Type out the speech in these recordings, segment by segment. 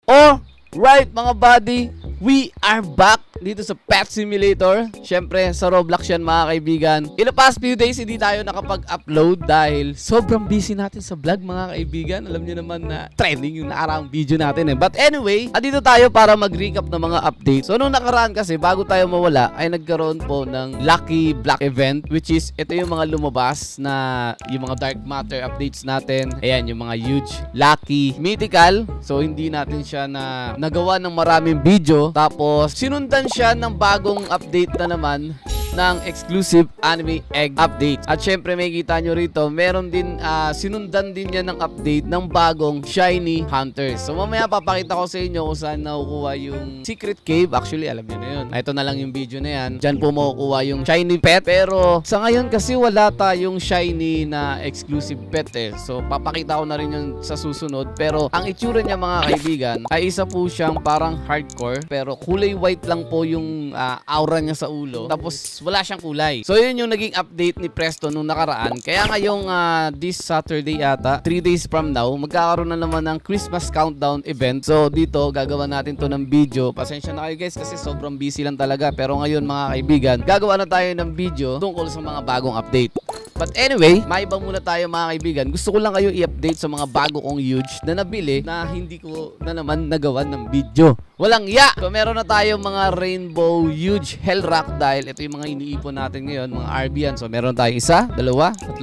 Alright mga buddy, we are back dito sa Pet Simulator. Syempre sa Roblox yan mga kaibigan. In the past few days hindi tayo nakapag-upload dahil sobrang busy natin sa vlog mga kaibigan. Alam niyo naman na trending yung nakaraang video natin But anyway, andito tayo para mag-recap ng mga updates. So nung nakaraan kasi bago tayo mawala ay nagkaroon po ng Lucky Block event, which is ito yung mga lumabas na yung mga Dark Matter updates natin. Ayan yung mga huge, lucky, mythical. So hindi natin siya nagawa ng maraming video. Tapos sinundan siya ng bagong update na naman ng exclusive anime egg update. At syempre may kita nyo rito, meron din sinundan din yan ng update ng bagong shiny hunters. So mamaya papakita ko sa inyo kung saan nakukuha yung secret cave. Actually alam nyo na yun. Ito na lang yung video na yan. Diyan po makukuha yung shiny pet. Pero sa ngayon kasi wala tayong shiny na exclusive pet So papakita ko na rin yun sa susunod. Pero ang itsura niya mga kaibigan ay isa po siyang parang hardcore. Pero kulay white lang po yung aura niya sa ulo. Tapos wala siyang kulay. So yun yung naging update ni Presto nung nakaraan. Kaya ngayong this Saturday ata, 3 days from now, magkakaroon na naman ng Christmas countdown event. So dito gagawa natin to ng video. Pasensya na kayo guys kasi sobrang busy lang talaga. Pero ngayon mga kaibigan, gagawa na tayo ng video tungkol sa mga bagong update. But anyway, maiba muna tayo mga kaibigan. Gusto ko lang kayo i-update sa mga bago kong huge na nabili na hindi ko na naman nagawa ng video. Walang ya! So meron na tayong mga rainbow huge hell rock dahil ito yung mga iniipon natin ngayon, mga RB yan. So meron tayong 1, 2, 3, 4,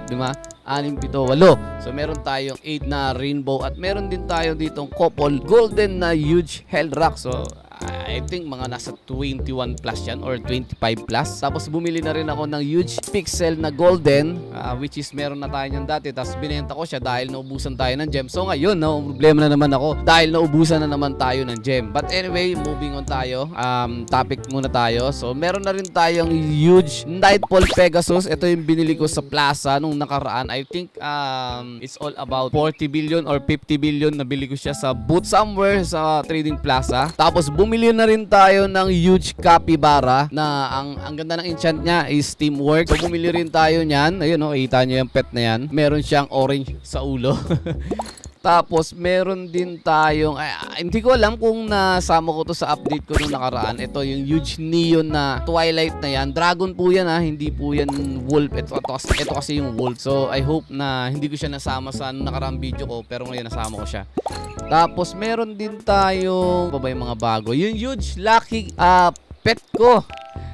5, 6, 7, 8. So meron tayong 8 na rainbow at meron din tayo ditong couple golden na huge hell rock. So I think mga nasa 21 plus yan or 25 plus. Tapos bumili na rin ako ng huge pixel na golden which is meron na tayo nyan dati. Tapos binenta ko siya dahil naubusan tayo ng gem. So ngayon, problema na naman ako dahil naubusan na naman tayo ng gem. But anyway, moving on tayo. Topic muna tayo. So meron na rin tayong huge Nightfall Pegasus. Ito yung binili ko sa plaza nung nakaraan. I think it's all about 40 billion or 50 billion. Nabili ko siya sa booth somewhere sa trading plaza. Tapos bumili na rin tayo ng huge capybara na ang ganda ng enchant niya is teamwork. So bumili rin tayo niyan. Ayun kita niyo yung pet na yan. Meron siyang orange sa ulo. Tapos meron din tayong hindi ko alam kung nasama ko to sa update ko nung nakaraan. Ito yung huge neon na twilight na yan. Dragon po yan hindi po yan wolf. Ito kasi yung wolf. So I hope na hindi ko siya nasama sa nakaraang video ko, pero ngayon nasama ko siya. Tapos meron din tayong yung mga bago. Yung huge lucky pet ko.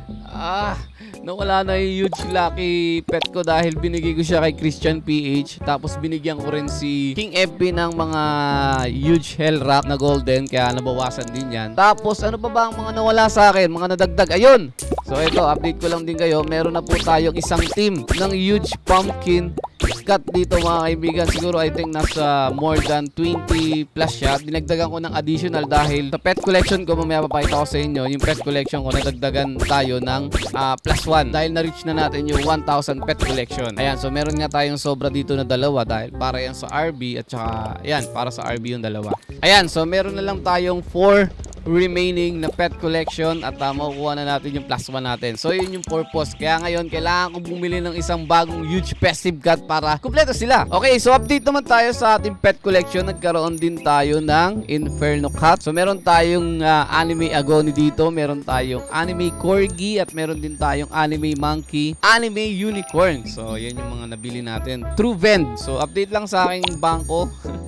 Nawala na yung huge lucky pet ko dahil binigay ko siya kay Christian PH. Tapos binigyan ko rin si King FB ng mga huge hell rock na golden, kaya nabawasan din yan. Tapos ano pa ba ang mga nawala sa akin? Mga nadagdag, ayun. So ito, update ko lang din kayo. Meron na po tayong isang team ng huge pumpkin cut dito mga kaibigan. Siguro I think nasa more than 20 plus siya. Dinagdagan ko ng additional dahil sa pet collection ko, mamaya papakita ko sa inyo yung pet collection ko, nadagdagan tayo ng plus 1 dahil na-reach na natin yung 1,000 pet collection. Ayan, so meron nga tayong sobra dito na dalawa dahil para yan sa RB at saka ayan, para sa RB yung dalawa. Ayan, so meron na lang tayong 4 remaining na pet collection at makukuha na natin yung plus 1 natin. So yun yung purpose. Kaya ngayon kailangan ko bumili ng isang bagong huge festive cut para kumpleto sila. Okay, so update naman tayo sa ating pet collection. Nagkaroon din tayo ng Inferno Cat. So meron tayong anime Agony dito. Meron tayong anime Corgi at meron din tayong anime Monkey, anime Unicorn. So yan yung mga nabili natin. True Vend. So update lang sa aking bangko.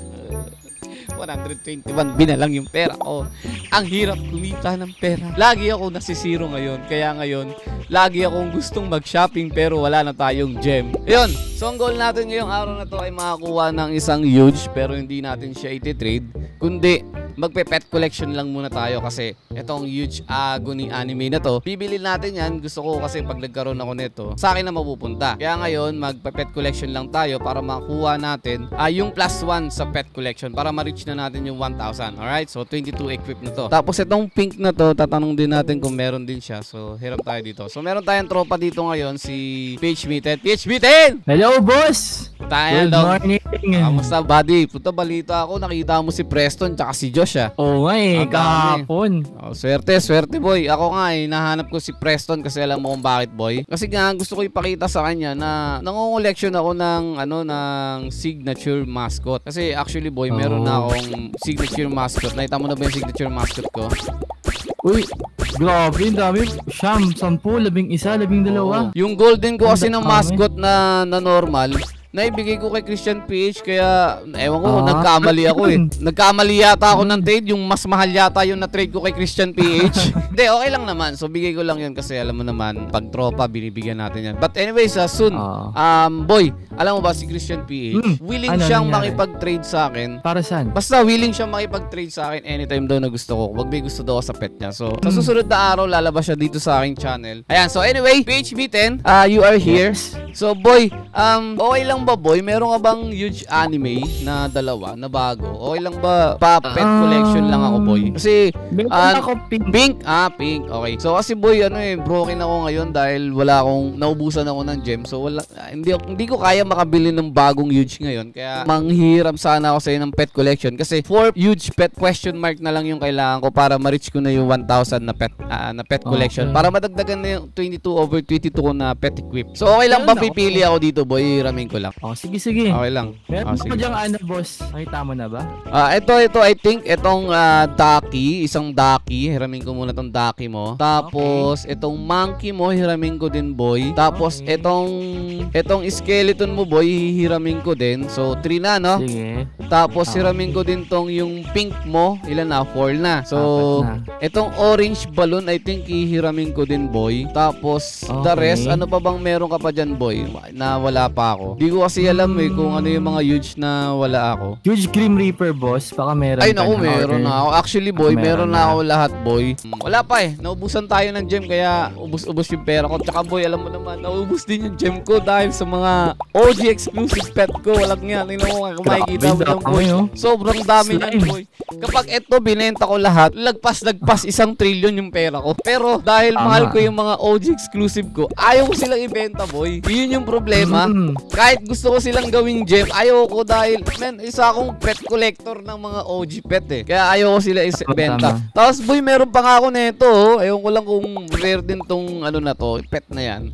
121 binalang yung pera ko. Ang hirap kumita ng pera. Lagi ako nasisiro ngayon. Kaya ngayon, lagi akong gustong mag-shopping pero wala na tayong gem. Ayun. So ang goal natin ngayong araw na to ay makakuha ng isang huge pero hindi natin siya iti-trade. Kundi magpe-pet collection lang muna tayo kasi itong huge Agony anime na to, bibili natin yan. Gusto ko kasi pag nagkaroon ako nito, sa akin na mapupunta. Kaya ngayon, magpe-pet collection lang tayo para makuha natin yung plus 1 sa pet collection para ma-reach na natin yung 1,000. Alright? So, 22 equip na to. Tapos itong pink na to, tatanong din natin kung meron din siya. So, hirap tayo dito. So, meron tayong tropa dito ngayon, si PH Meated. PH Meated! Hello, boss! Good morning! Kamusta, buddy? Puta, balita ako. Nakita mo si Preston tsaka si Josh, siya. Oo nga eh, Ang dami. kahapon. Oh, swerte boy. Ako nga nahanap ko si Preston kasi alam mo kung bakit boy. Kasi nga gusto ko ipakita sa kanya na nangongoleksyon ako ng signature mascot. Kasi actually boy, meron na akong signature mascot. Nakita mo na ba yung signature mascot ko? Uy, grabe, ang dami. Siyam, 10, 11, 12. Yung golden ko kasi ng Ang dami. mascot na normal, naibigay ko kay Christian PH kaya ewan ko, nagkamali ako eh. Nagkamali yata ako ng trade, yung mas mahal yata yung na-trade ko kay Christian PH. Hindi, okay lang naman. So bigay ko lang yun kasi alam mo naman, pag tropa, binibigyan natin yan. But anyways, soon, boy, alam mo ba si Christian PH, willing siyang makipag-trade sa akin. Para saan? Basta willing siyang makipag-trade sa akin anytime daw na gusto ko. Wag may gusto daw sa pet niya. So, sa susunod na araw, lalabas siya dito sa aking channel. Ayan, so anyway, PHB10, you are here. So boy, okay lang ba boy? Meron ka bang huge anime na dalawa na bago? Okay lang ba pa-pet collection lang ako boy? Kasi meron ako pink. Pink? Pink. Okay. So kasi boy, broken ako ngayon dahil wala akong naubusan ako ng gem. So wala, hindi ko kaya makabili ng bagong huge ngayon. Kaya manghiram sana ako sa ng pet collection kasi 4 huge pet question mark na lang yung kailangan ko para ma-reach ko na yung 1,000 na pet collection. Para madagdagan na yung 22/22 ko na pet equip. So okay lang ba pipili ako dito boy? Ramin ko lang. Sige. Okay lang. Meron pa diyang boss. Nakita mo na ba? Ito I think itong ducky, isang ducky, hiramin ko muna tong ducky mo. Tapos itong monkey mo, hiramin ko din boy. Tapos itong skeleton mo boy, hiramin ko din. So 3 na no? Sige. Tapos hiramin ko din tong yung pink mo, ilan na? 4 na. So itong orange balloon, I think hihiramin ko din boy. Tapos the rest, ano pa bang meron ka pa dyan boy na wala pa ako? Di ko kasi alam kung ano yung mga huge na wala ako. Huge Grim Reaper boss, baka meron. Ay naku, meron na ako. Actually boy, meron na ako lahat boy. Wala pa naubusan tayo ng gem kaya ubus yung pera ko. Tsaka boy, alam mo naman, naubos din yung gem ko dahil sa mga OG exclusive pet ko. Walang nga, tingnan mo kung makikita mo lang boy. Sobrang dami niyan boy. Kapag ito binenta ko lahat, lagpas 1 trillion yung pera ko. Pero dahil mahal ko yung mga OG exclusive ko, ayaw ko silang ibenta boy. Yun yung problema. Kahit gusto ko silang gawing gem, ayaw ko dahil isa akong pet collector ng mga OG pet eh. Kaya ayaw ko sila ibenta. Tapos boy, meron pa nga ako nito. Ayaw ko lang kung rare din tong na to, pet na yan.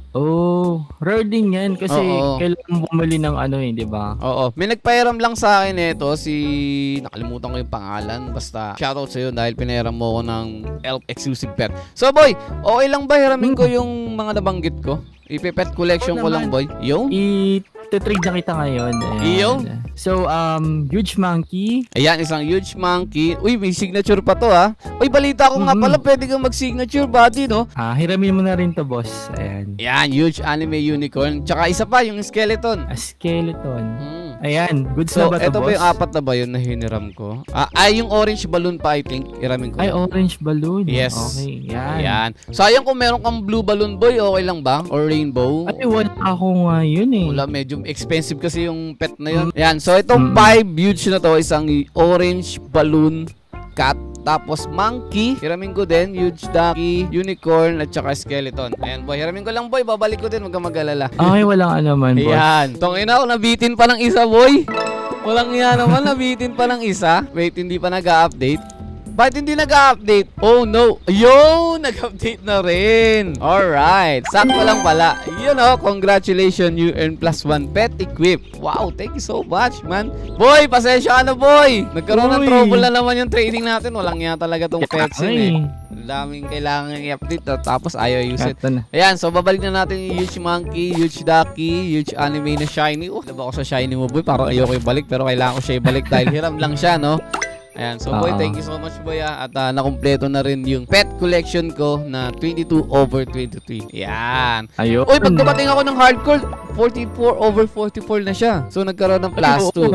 Rare din yan kasi kailangan bumili ng di ba? Oo. May nagpahiram lang sa akin nito, nakalimutan ko yung pangalan. Basta shoutout sa'yo dahil pinahiram mo ko ng elf exclusive pet. So boy, okay lang ba hiramin ko yung mga nabanggit ko? Ipe-pet collection ko lang boy. Yung? I-trade na kita ngayon. Yung? So, huge monkey. Ayan, isang huge monkey. Uy, may signature pa to Uy, balita ko nga pala, pwede kang mag-signature buddy, no? Hiramin mo na rin to, boss. Ayan. Ayan, huge anime unicorn. Tsaka isa pa, yung skeleton. Skeleton. Ayan, goods na ba to, ito boss? ba yung 4 na ba yun na hiniram ko? Yung orange balloon pa, I think. Iramin ko. Ay, orange balloon. Yes. Okay, yan. Ayan. Sayang kung meron kang blue balloon, boy. Okay lang ba? Or rainbow? Ay, wala ako nga yun eh. Wala, medyo expensive kasi yung pet na yun. Ayan, so itong 5 huge na to, isang orange balloon cat. Tapos monkey, hiramin ko din, huge ducky, unicorn, at saka skeleton. Ayan boy, hiramin ko lang boy, babalik ko din, huwag kang mag-alala. Ay, walang naman boss. Ayan, tongin ako, nabitin pa ng isa boy. Walang iya naman, nabitin pa ng isa. Wait, hindi pa nag-update. Bakit hindi nag-update? Oh no. Ayun, nag-update na rin. Alright. Sakto lang pala. Yun congratulations. You earn +1 pet equip. Wow, thank you so much, man. Boy, pasensya ka na, boy. Nagkaroon ng trouble na naman yung trading natin. Walang nga talaga tong pets yun daming kailangan i-update tapos ayaw use it. Ayan, so babalik na natin yung huge monkey, huge ducky, huge anime na shiny. Diba ako sa shiny mo, boy? Parang ayoko ibalik pero kailangan ko siya ibalik dahil hiram lang siya, no? Ayan, so boy, thank you so much boy at nakumpleto na rin yung pet collection ko na 22/23. Ayan. Ayun. Uy, pag dumating ako ng hardcore, 44/44 na siya. So nagkaroon ng +2.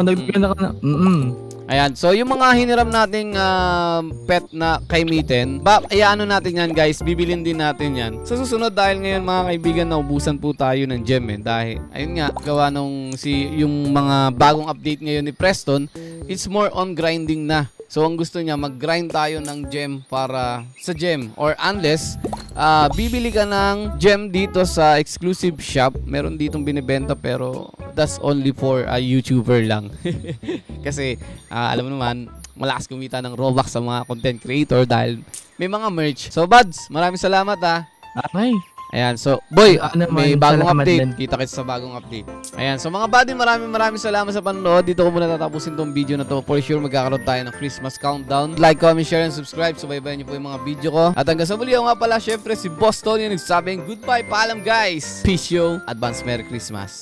Ayan, so yung mga hiniram nating pet na kay Mitten, ano natin yan guys, bibilin din natin yan. Sa susunod dahil ngayon mga kaibigan, naubusan po tayo ng gem dahil ayun nga, gawa nung yung mga bagong update ngayon ni Preston, it's more on grinding na. So ang gusto niya, mag-grind tayo ng gem para sa gem. Or unless, bibili ka ng gem dito sa exclusive shop. Meron ditong binibenta pero that's only for a YouTuber lang. Kasi alam mo naman, malakas kumita ng Robux sa mga content creator dahil may mga merch. So, Buds, maraming salamat ha. Okay. Ayan, so, boy, may bagong salamat update. din. Kita kita sa bagong update. Ayan, so mga buddy, maraming salamat sa panonood. Dito ko muna tatapusin tong video na to. For sure, magkakaroon tayo ng Christmas countdown. Like, comment, share, and subscribe. Subaybayan niyo po yung mga video ko. At hanggang sa muli, ako nga pala, syempre, si Boss Tony, nagsabing goodbye, paalam guys. Peace yo, advance Merry Christmas.